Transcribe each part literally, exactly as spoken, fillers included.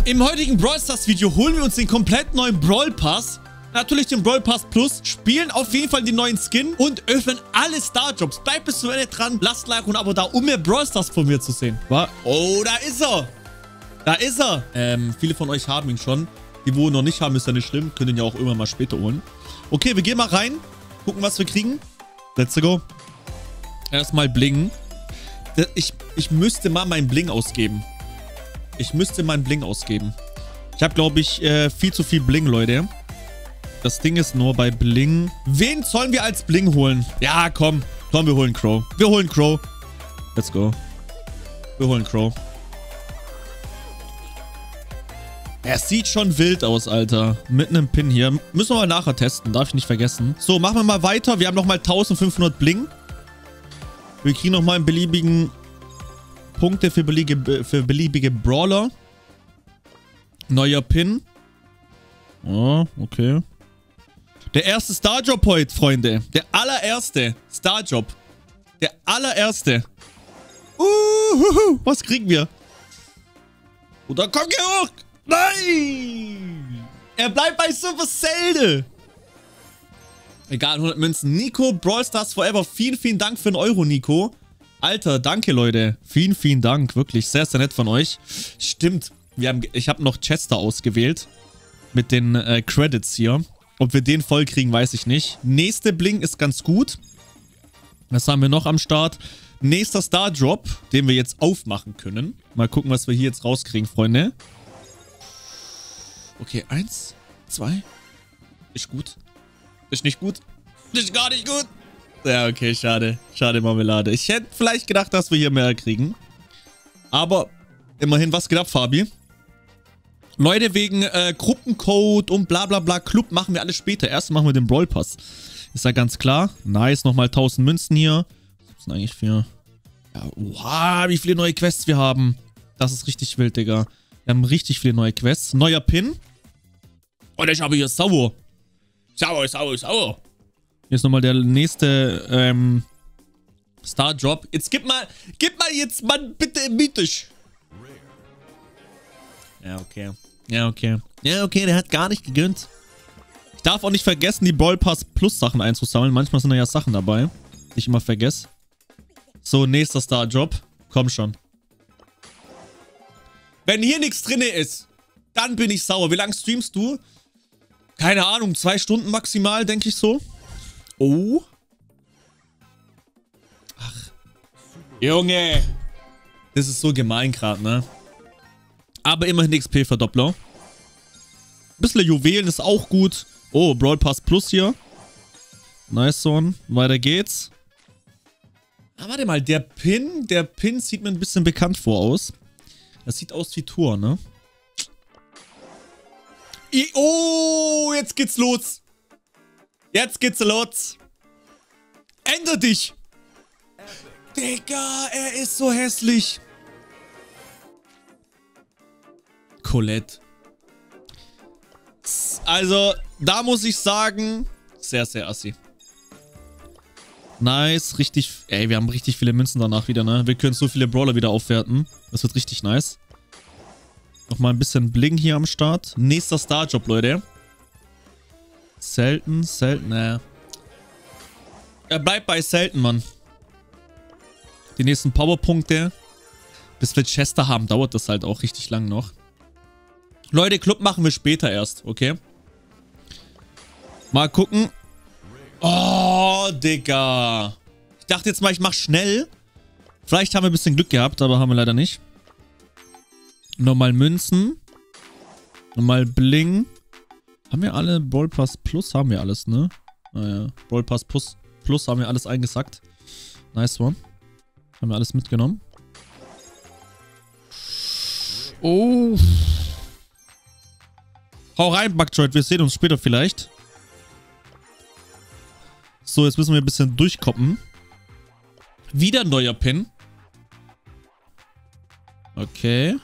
Im heutigen Brawl Stars Video holen wir uns den komplett neuen Brawl Pass. Natürlich den Brawl Pass Plus. Spielen auf jeden Fall den neuen Skin. Und öffnen alle Star Jobs. Bleibt bis zum Ende dran. Lasst ein Like und ein Abo da, um mehr Brawl Stars von mir zu sehen. Was? Oh, da ist er. Da ist er. Ähm, viele von euch haben ihn schon. Die, wo ihn noch nicht haben, ist ja nicht schlimm. Können ihn ja auch irgendwann mal später holen. Okay, wir gehen mal rein. Gucken, was wir kriegen. Let's go. Erstmal Bling. Ich, ich müsste mal mein Bling ausgeben. Ich müsste mein Bling ausgeben. Ich habe, glaube ich, äh, viel zu viel Bling, Leute. Das Ding ist nur bei Bling. Wen sollen wir als Bling holen? Ja, komm. Komm, wir holen Crow. Wir holen Crow. Let's go. Wir holen Crow. Er sieht schon wild aus, Alter. Mit einem Pin hier. Müssen wir mal nachher testen. Darf ich nicht vergessen. So, machen wir mal weiter. Wir haben nochmal eintausendfünfhundert Bling. Wir kriegen nochmal einen beliebigen Punkte für beliebige, für beliebige Brawler. Neuer Pin. Oh, okay. Der erste Starjob heute, Freunde. Der allererste Starjob. Der allererste. Uh, was kriegen wir? Oder komm, geh hoch! Nein! Er bleibt bei Supercell. Egal, hundert Münzen. Nico, Brawl Stars Forever. Vielen, vielen Dank für einen Euro, Nico. Alter, danke, Leute. Vielen, vielen Dank. Wirklich sehr, sehr nett von euch. Stimmt. Wir haben, ich habe noch Chester ausgewählt. Mit den äh, Credits hier. Ob wir den voll kriegen, weiß ich nicht. Nächste Bling ist ganz gut. Was haben wir noch am Start? Nächster Star Drop, den wir jetzt aufmachen können. Mal gucken, was wir hier jetzt rauskriegen, Freunde. Okay, eins, zwei. Ist gut. Ist nicht gut. Ist gar nicht gut. Ja, okay, schade. Schade, Marmelade. Ich hätte vielleicht gedacht, dass wir hier mehr kriegen. Aber immerhin, was geht ab, Fabi? Leute, wegen äh, Gruppencode und bla bla bla Club machen wir alles später. Erst machen wir den Brawl Pass. Ist ja ganz klar. Nice, nochmal tausend Münzen hier. Was sind eigentlich für... Ja, oha, wie viele neue Quests wir haben. Das ist richtig wild, Digga. Wir haben richtig viele neue Quests. Neuer Pin. Und ich habe hier sauer. Sauer, sauer, sauer. Hier ist nochmal der nächste ähm, Star Drop. Jetzt gib mal, gib mal jetzt, Mann, bitte mythisch. Ja, okay. Ja, okay. Ja, okay, der hat gar nicht gegönnt. Ich darf auch nicht vergessen, die Brawl Pass Plus Sachen einzusammeln. Manchmal sind da ja Sachen dabei, die ich immer vergesse. So, nächster Star Drop. Komm schon. Wenn hier nichts drin ist, dann bin ich sauer. Wie lange streamst du? Keine Ahnung, zwei Stunden maximal, denke ich so. Oh. Ach. Junge. Das ist so gemein gerade, ne? Aber immerhin X P-Verdoppler. Ein bisschen Juwelen ist auch gut. Oh, Brawl Pass Plus hier. Nice one. Weiter geht's. Ah, warte mal. Der Pin, der Pin sieht mir ein bisschen bekannt vor aus. Das sieht aus wie Tor, ne? I oh, jetzt geht's los. Jetzt geht's los. Änder dich. Digga, er ist so hässlich. Colette. Also, da muss ich sagen, sehr, sehr assi. Nice, richtig. Ey, wir haben richtig viele Münzen danach wieder, ne? Wir können so viele Brawler wieder aufwerten. Das wird richtig nice. Nochmal ein bisschen Bling hier am Start. Nächster Starjob, Leute. Selten, selten, ne. Er bleibt bei selten, Mann. Die nächsten Powerpunkte. Bis wir Chester haben, dauert das halt auch richtig lang noch. Leute, Club machen wir später erst, okay? Mal gucken. Oh, Digga. Ich dachte jetzt mal, ich mach schnell. Vielleicht haben wir ein bisschen Glück gehabt, aber haben wir leider nicht. Nochmal Münzen. Nochmal Bling. Haben wir alle Brawl Pass Plus? Haben wir alles, ne? Naja, Brawl Pass Plus, Plus haben wir alles eingesackt. Nice one. Haben wir alles mitgenommen. Oh. Hau rein, Bugtroid. Wir sehen uns später vielleicht. So, jetzt müssen wir ein bisschen durchkoppen. Wieder ein neuer Pin. Okay.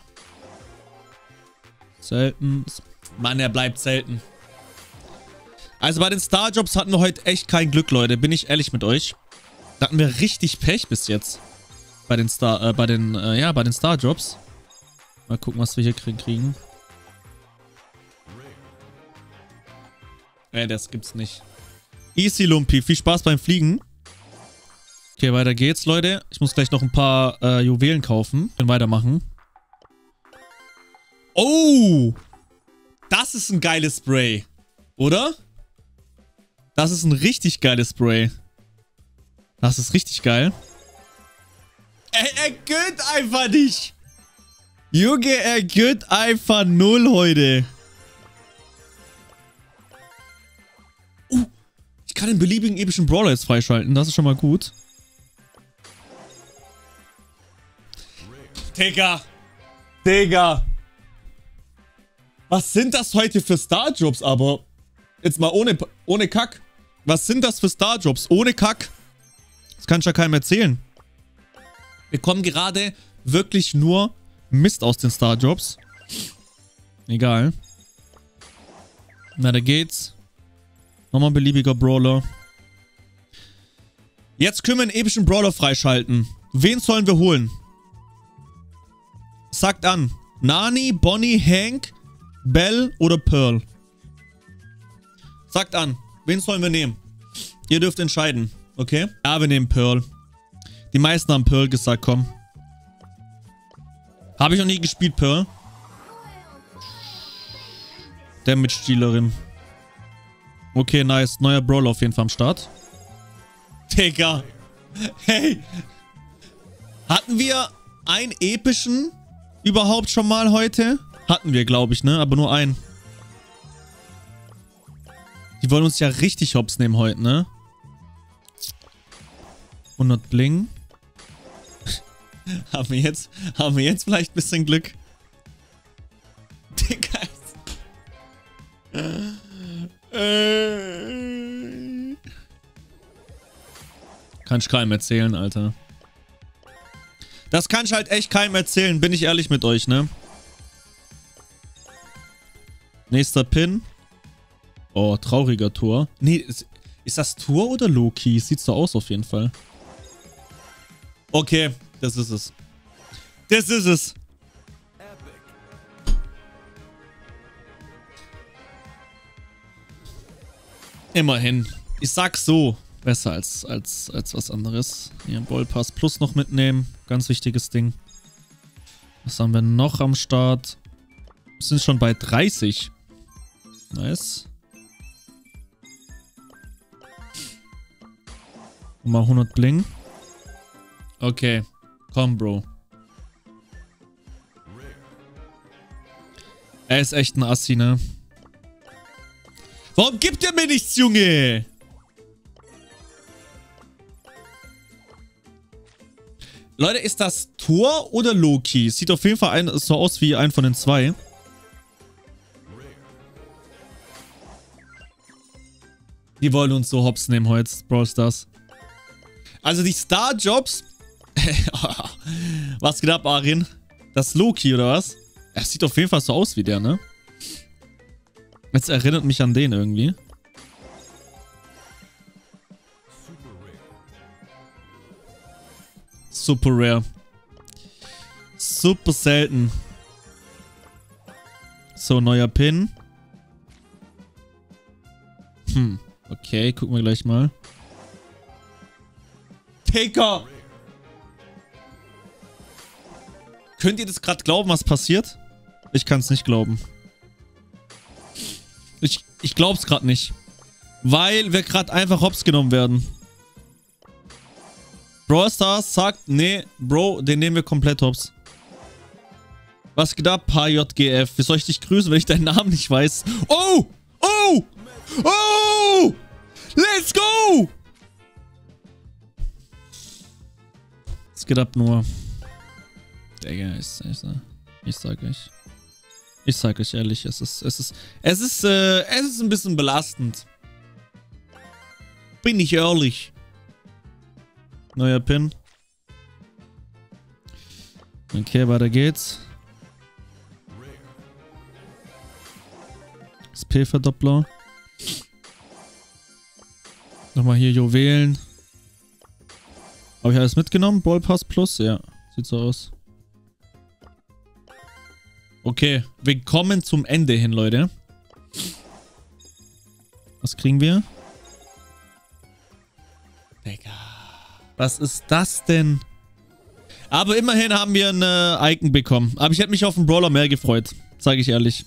Selten. Mann, er bleibt selten. Also bei den Starjobs hatten wir heute echt kein Glück, Leute. Bin ich ehrlich mit euch. Da hatten wir richtig Pech bis jetzt. Bei den Star, äh, bei den, äh, ja, bei den Starjobs. Mal gucken, was wir hier kriegen. Äh, das gibt's nicht. Easy, Lumpi. Viel Spaß beim Fliegen. Okay, weiter geht's, Leute. Ich muss gleich noch ein paar äh, Juwelen kaufen. Dann weitermachen. Oh! Das ist ein geiles Spray. Oder? Das ist ein richtig geiles Spray. Das ist richtig geil. Er, er gönnt einfach nicht. Junge, er gönnt einfach null heute. Uh, ich kann den beliebigen epischen Brawler jetzt freischalten. Das ist schon mal gut. Digga. Digga. Was sind das heute für Star-Jobs aber? Jetzt mal ohne, ohne Kack. Was sind das für Star-Jobs? Ohne Kack. Das kann ich ja keinem erzählen. Wir kommen gerade wirklich nur Mist aus den Star-Jobs. Egal. Na, da geht's. Nochmal ein beliebiger Brawler. Jetzt können wir einen epischen Brawler freischalten. Wen sollen wir holen? Sagt an. Nani, Bonnie, Hank, Belle oder Pearl? Sagt an. Wen sollen wir nehmen? Ihr dürft entscheiden. Okay? Ja, wir nehmen Pearl. Die meisten haben Pearl gesagt, komm. Habe ich noch nie gespielt, Pearl. Damage-Dealerin. Okay, nice. Neuer Brawler auf jeden Fall am Start. Digga. Hey. Hatten wir einen epischen überhaupt schon mal heute? Hatten wir, glaube ich, ne? Aber nur einen. Die wollen uns ja richtig hops nehmen heute, ne? hundert Bling. haben wir jetzt, haben wir jetzt vielleicht ein bisschen Glück? Digga. Kann ich keinem erzählen, Alter. Das kann ich halt echt keinem erzählen, bin ich ehrlich mit euch, ne? Nächster Pin. Oh, trauriger Tor. Nee, ist, ist das Tor oder Loki? Sieht so aus auf jeden Fall. Okay, das ist es. Das ist es. Immerhin. Ich sag so. Besser als, als, als was anderes. Hier, Ballpass Plus noch mitnehmen. Ganz wichtiges Ding. Was haben wir noch am Start? Wir sind schon bei dreißig. Nice. Und mal hundert Bling. Okay. Komm, Bro. Er ist echt ein Assi, ne? Warum gibt er mir nichts, Junge? Leute, ist das Tor oder Loki? Sieht auf jeden Fall ein, so aus wie ein von den zwei. Die wollen uns so hops nehmen heute, Brawl Stars. Also die Star-Jobs. Was geht ab, Arin? Das ist Loki, oder was? Er sieht auf jeden Fall so aus wie der, ne? Jetzt erinnert mich an den irgendwie. Super rare. Super selten. So, neuer Pin. Hm. Okay, gucken wir gleich mal. Taker! Könnt ihr das gerade glauben, was passiert? Ich kann es nicht glauben. Ich, ich glaub's gerade nicht. Weil wir gerade einfach hops genommen werden. Brawl Stars sagt, nee, Bro, den nehmen wir komplett hops. Was geht ab, H J G F? Wie soll ich dich grüßen, wenn ich deinen Namen nicht weiß? Oh! Oh! Oh! Let's go! Was geht ab, nur? Digga, ich, ich, ich sag euch. Ich sag euch ehrlich, es ist, es ist, es ist, äh, es ist ein bisschen belastend. Bin ich ehrlich. Neuer Pin. Okay, weiter geht's. S P-Verdoppler. Nochmal hier Juwelen. Habe ich alles mitgenommen? Ballpass Plus? Ja, sieht so aus. Okay, wir kommen zum Ende hin, Leute. Was kriegen wir? Digga. Was ist das denn? Aber immerhin haben wir eine Icon bekommen. Aber ich hätte mich auf den Brawler mehr gefreut. Sage ich ehrlich.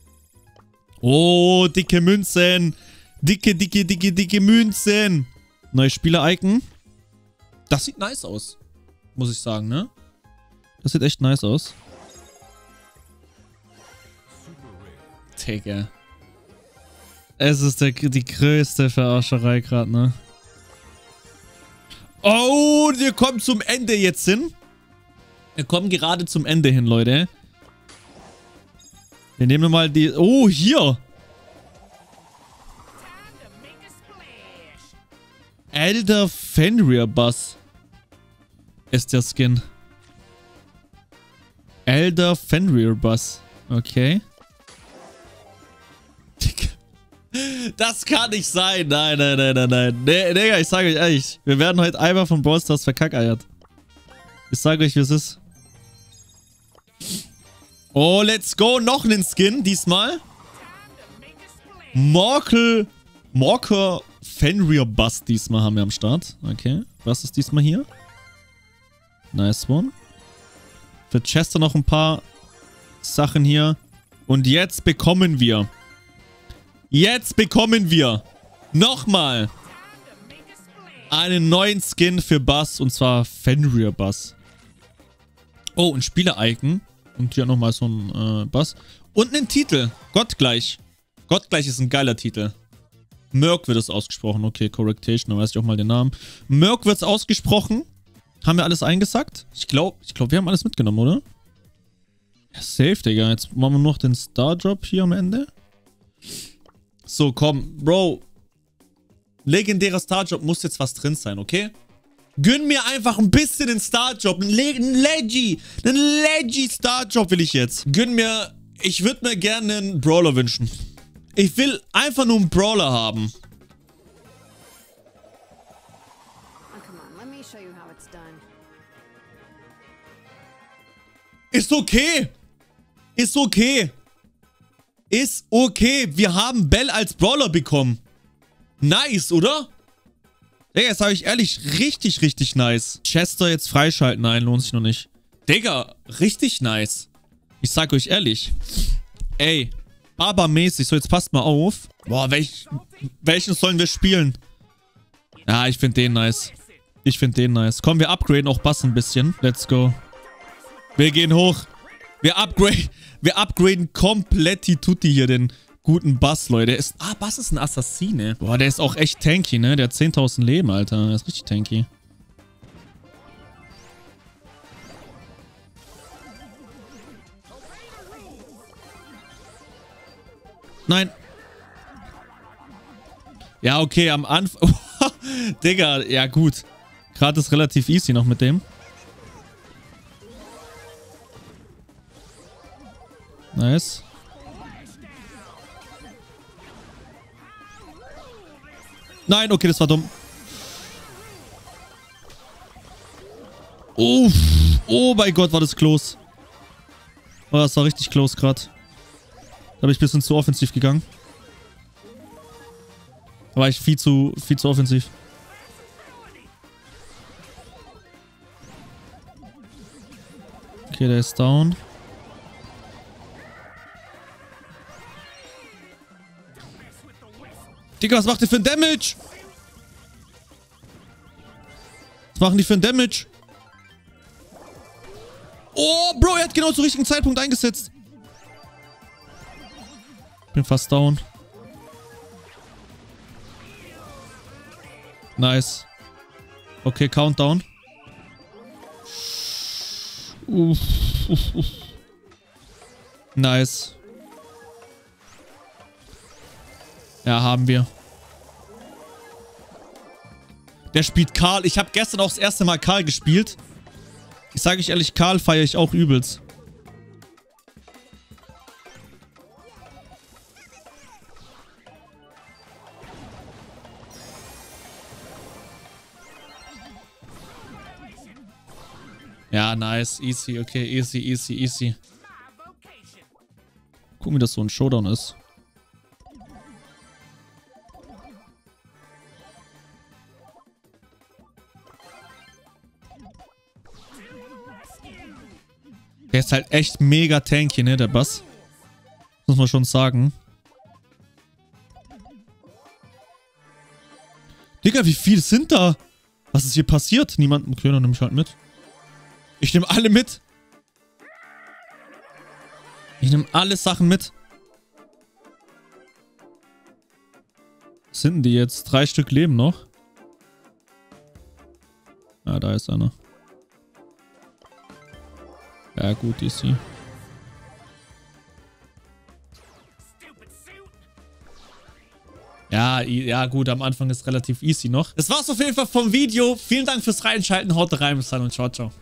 Oh, dicke Münzen. Dicke, dicke, dicke, dicke Münzen. Neues Spieler-Icon. Das sieht nice aus. Muss ich sagen, ne? Das sieht echt nice aus. Digga. Es ist der, die größte Verarscherei gerade, ne? Oh, wir kommen zum Ende jetzt hin. Wir kommen gerade zum Ende hin, Leute. Wir nehmen mal die... Oh, hier. Elder Fenrir Buzz ist der Skin. Elder Fenrir Buzz. Okay. Das kann nicht sein. Nein, nein, nein, nein, nein. Nee, Digga, ich sage euch ehrlich. Wir werden heute einmal von Brawl Stars verkackeiert. Ich sage euch, wie es ist. Oh, let's go. Noch einen Skin diesmal. Morkel. Morker Fenrir Buzz diesmal haben wir am Start. Okay. Was ist diesmal hier? Nice one. Für Chester noch ein paar Sachen hier. Und jetzt bekommen wir... Jetzt bekommen wir nochmal einen neuen Skin für Buzz. Und zwar Fenrir Buzz. Oh, ein Spieler-Icon. Und hier nochmal so ein äh, Buzz. Und einen Titel. Gottgleich. Gottgleich ist ein geiler Titel. Merc wird es ausgesprochen. Okay, Correctation. Dann weiß ich auch mal den Namen. Merc wird es ausgesprochen. Haben wir alles eingesackt? Ich glaube, ich glaub, wir haben alles mitgenommen, oder? Ja, safe, Digga. Jetzt machen wir noch den Star-Drop hier am Ende. So, komm. Bro. Legendärer Star-Job muss jetzt was drin sein, okay? Gönn mir einfach ein bisschen den Star-Job. Ein Leggy. Einen Leggy Star-Job will ich jetzt. Gönn mir... Ich würde mir gerne einen Brawler wünschen. Ich will einfach nur einen Brawler haben. Ist okay. Ist okay. Ist okay. Wir haben Bell als Brawler bekommen. Nice, oder? Digga, jetzt sage ich ehrlich, richtig, richtig nice. Chester jetzt freischalten. Nein, lohnt sich noch nicht. Digga, richtig nice. Ich sag euch ehrlich. Ey, abermäßig. So, jetzt passt mal auf. Boah, welch, welchen sollen wir spielen? Ja, ich finde den nice. Ich finde den nice. Komm, wir upgraden auch Bass ein bisschen. Let's go. Wir gehen hoch. Wir upgraden, wir upgraden komplett die Tutti hier, den guten Bass, Leute. Ist, ah, Bass ist ein Assassine. Boah, der ist auch echt tanky, ne? Der hat zehntausend Leben, Alter. Der ist richtig tanky. Nein. Ja, okay, am Anfang... Digga, ja gut. Gerade ist relativ easy noch mit dem. Nice. Nein, okay, das war dumm. Uff. Oh mein Gott, war das close. Oh, das war richtig close gerade. Da bin ich ein bisschen zu offensiv gegangen. Da war ich viel zu, viel zu offensiv. Okay, der ist down. Digga, was macht der für ein Damage? Was machen die für ein Damage? Oh, Bro, er hat genau zum richtigen Zeitpunkt eingesetzt. Bin fast down. Nice. Okay, Countdown. Uff, uff, uff. Nice. Ja, haben wir. Der spielt Karl. Ich habe gestern auch das erste Mal Karl gespielt. Ich sage euch ehrlich, Karl feiere ich auch übelst. Ja, nice. Easy, okay. Easy, easy, easy. Gucken, wie das so ein Showdown ist. Der ist halt echt mega tanky, ne, der Bass. Muss man schon sagen. Digga, wie viel sind da? Was ist hier passiert? Niemand. Okay, dann nehme ich halt mit. Ich nehme alle mit. Ich nehme alle Sachen mit. Was sind denn die jetzt? Drei Stück leben noch. Ah, da ist einer. Ja, gut, easy. Ja, ja, gut, am Anfang ist relativ easy noch. Das war's auf jeden Fall vom Video. Vielen Dank fürs Reinschalten. Haut rein, bis dann und ciao, ciao.